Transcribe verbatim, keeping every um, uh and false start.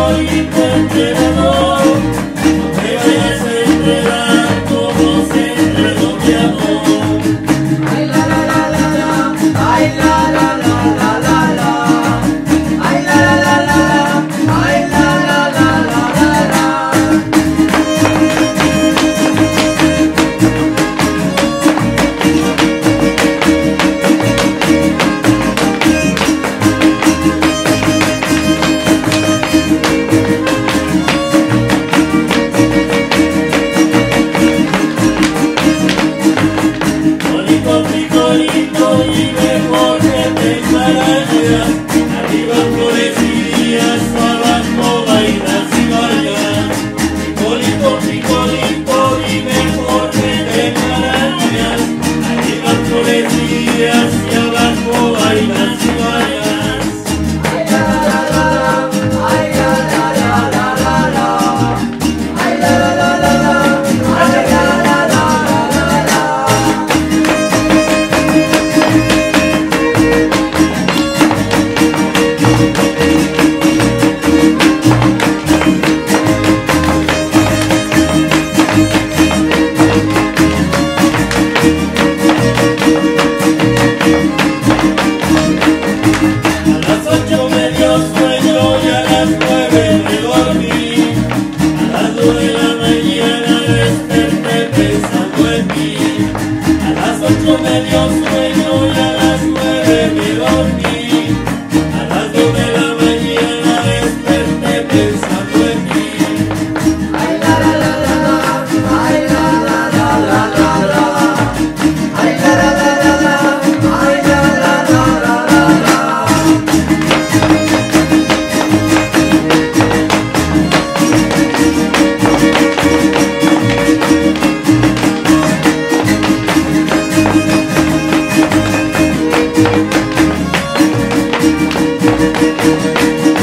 frijolito emperador, no te vayas a enredar como se enredó mi amor. Ay la la la la la, ay la la la la la la, ay la la la la la, ay la la la la la la. Frijolito, frijolito y mejor que te enmarañas, arriba florecillas, abajo bailas y vayas. Frijolito, frijolito y mejor que te enmarañas, arriba florecillas y abajo bailas y vayas. Ay la la la la, ay la la la la la la, ay la la la la la, ay la la la la la. A las ocho me dio sueño y a las nueve me dormí. A las dos de la mañana desperté pensando en ti. A las ocho me dio sueño y a las nueve me dormí. A las dos de la mañana desperté pensando en ti. Ay la la la la la, ay la la la la la la, ay la la la la la, ay la la la la la la. Frijolito,